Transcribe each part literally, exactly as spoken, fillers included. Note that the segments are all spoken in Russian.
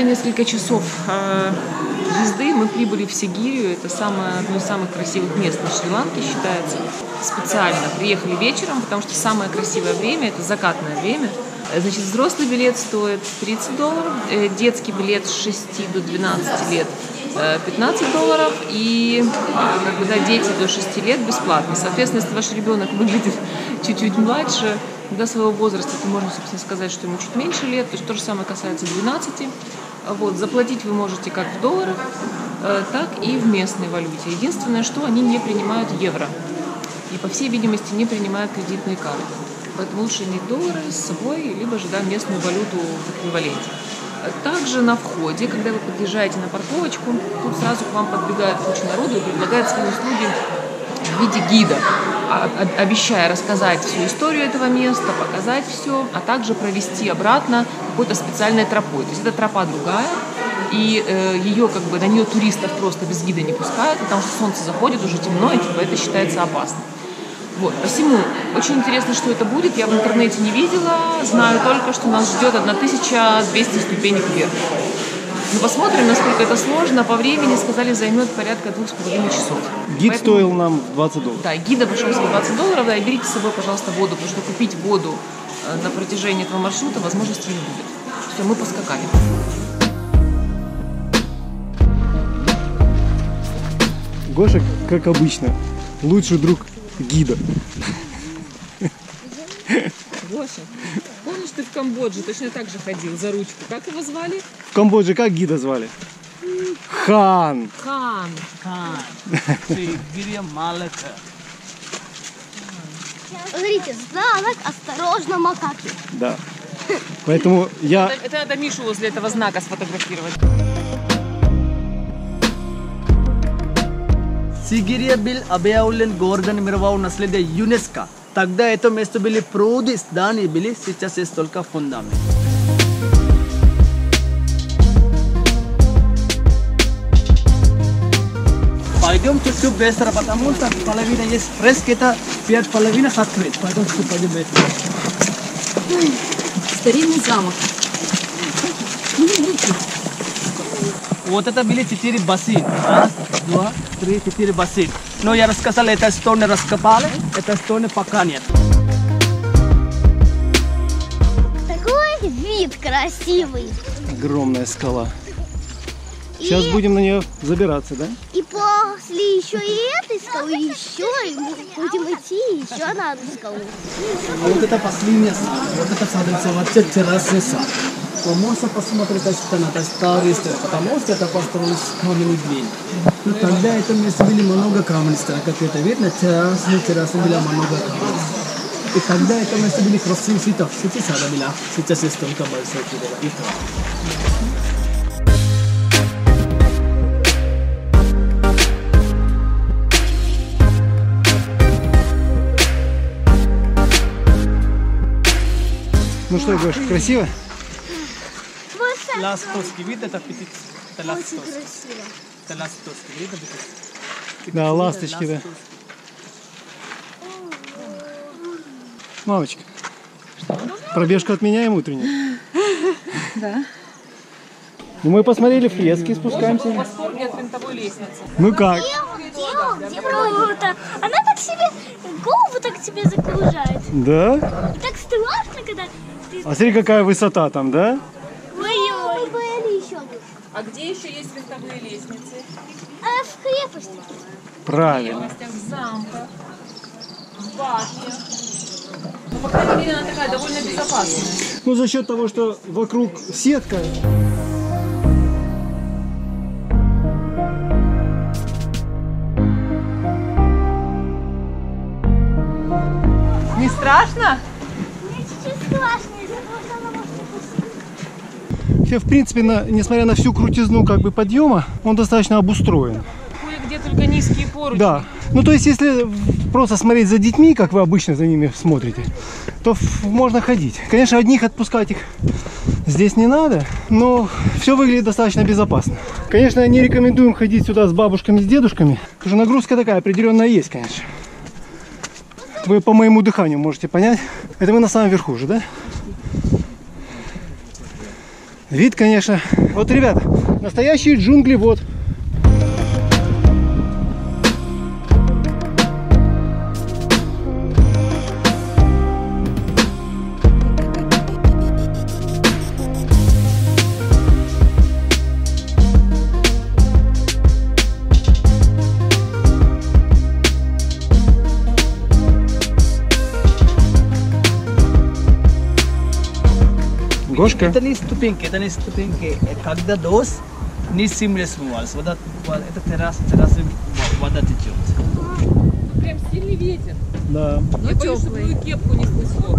несколько часов э, езды мы прибыли в Сигирию. Это самое, одно из самых красивых мест на Шри-Ланке считается. Специально приехали вечером, потому что самое красивое время – это закатное время. Значит, взрослый билет стоит тридцать долларов, э, детский билет с шести до двенадцати лет э, пятнадцать долларов, и э, как бы, да, дети до шести лет бесплатно. Соответственно, если ваш ребенок выглядит чуть-чуть младше, до своего возраста, то можно, собственно, сказать, что ему чуть меньше лет, то есть то же самое касается двенадцати. Вот, заплатить вы можете как в долларах, э, так и в местной валюте. Единственное, что они не принимают евро и, по всей видимости, не принимают кредитные карты. Поэтому лучше иметь доллары с собой, либо же, да, местную валюту в эквиваленте. Также на входе, когда вы подъезжаете на парковочку, тут сразу к вам подбегает куча народу и предлагает свои услуги в виде гида, обещая рассказать всю историю этого места, показать все, а также провести обратно какой-то специальной тропой. То есть это тропа другая, и э, ее, как бы, на нее туристов просто без гида не пускают, потому что солнце заходит, уже темно, и типа, это считается опасно. Вот, посему очень интересно, что это будет. Я в интернете не видела, знаю только, что нас ждет тысяча двести ступенек вверх. Ну, посмотрим, насколько это сложно. По времени, сказали, займет порядка двух с половиной часов. Гид Поэтому... стоил нам двадцать долларов. Да, гида пошел за двадцать долларов, да, и берите с собой, пожалуйста, воду, потому что купить воду на протяжении этого маршрута возможности не будет. Все, мы поскакали. Гоша, как обычно, лучший друг гида. Гоша, помнишь, ты в Камбодже точно так же ходил за ручку? Как его звали? В Камбодже как гида звали? Хан. Хан. Хан. Сигирия Малака. Смотрите, знак «Осторожно, макаки». Да. Поэтому я... Это, это надо Мишу возле этого знака сфотографировать. Сигирия был объявлен городом мирового наследия ЮНЕСКО. Тогда это место были пруды, здания были, сейчас есть только фундамент. Пойдем чуть-чуть быстро, потому что половина есть фрески, это пять половина закрыт. Пойдем чуть-чуть пойдем быстро. Старинный замок. Вот это были четыре бассейна. Раз, два, три, четыре бассейна. Но я рассказал, это стороны раскопали, это стороны пока нет. Такой вид красивый. Огромная скала. Сейчас И... будем на нее забираться, да? И после еще и этой скалы, еще и будем идти еще на одну скалу. Вот это последняя сад, вот это садится вообще террасный сад. Вы можете посмотреть, что это старый строй, потому что это построено с каменной глины. Но тогда это место были много каменных строй, как это видно, террасные террасы было много каменных. И тогда это место были красивые цветов, цветы сада были, сейчас есть только большой цветы. Ну что, Гош, красиво? Ластовский вид, это птица. Это ластовский. Это ластовский вид, это Да, ласточки, да. Мамочка, пробежку отменяем утреннюю? Да. Ну, мы посмотрели фрески, спускаемся. В восторге от винтовой лестницы. Ну как? Круто. Она так себе, голову так себе загружает. Да? И так страшно, когда ты... А смотри, какая высота там, да? Ой-ой. Были еще. А где еще есть винтовые лестницы? А в крепости. Правильно. В замках, в башнях. Ну, по крайней мере, она такая довольно безопасная. Ну, за счет того, что вокруг сетка. Не страшно? Мне чуть-чуть страшно, из-за того, что она может укусить. Вообще, в принципе, на, несмотря на всю крутизну как бы подъема, он достаточно обустроен. Кое-где только низкие поручни. Да. Ну, то есть, если просто смотреть за детьми, как вы обычно за ними смотрите, то можно ходить. Конечно, одних отпускать их здесь не надо, но все выглядит достаточно безопасно. Конечно, не рекомендуем ходить сюда с бабушками, с дедушками, потому что нагрузка такая определенная есть, конечно. Вы по моему дыханию можете понять. Это мы на самом верху уже, да? Вид, конечно. Вот, ребята, настоящие джунгли, вот. Гошка. Это не ступеньки, это не ступеньки. Когда дождь, не сильно смывался. Вода, это терраса, терраса, вода течет. Прям сильный ветер. Да. Но я боюсь, чтобы мою кепку не снесло.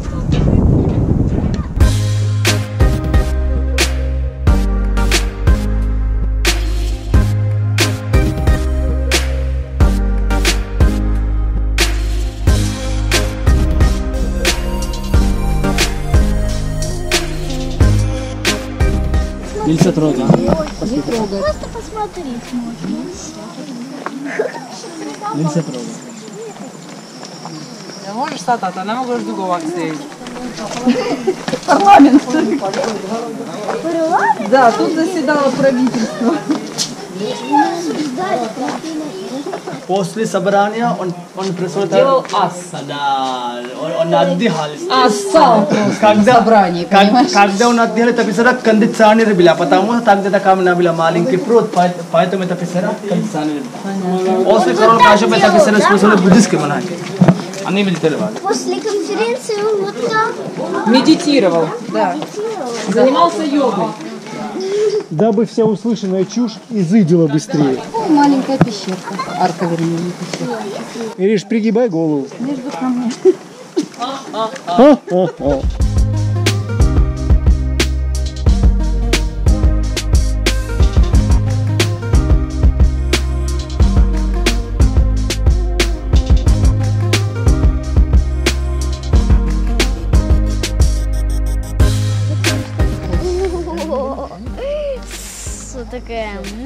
Нельзя трогать. Не трогай. Просто посмотреть можно. Нельзя трогать. Не можешь статать, она может другого стоять. Парламент. Парламент? Да, тут заседало правительство. После собрания он, он присутствовал. Делал ас. Да, он, он отдыхал. Ассал просто Когда, собрание, как- понимаешь? когда он отдыхал, это писара кондиционер была, потому что тогда такая она была маленький пруд, поэтому это писара кондиционер. После корона каша это писара специально буддийский монах. Они медитировали. После конференции он вот так Медитировал. Да. медитировал. Занимался йогой. Дабы вся услышанная чушь изыдила быстрее. О, маленькая пещерка. Арка, вернее, не пещерка. Ириш, пригибай голову. Между камнями. А-а-а. О, такая.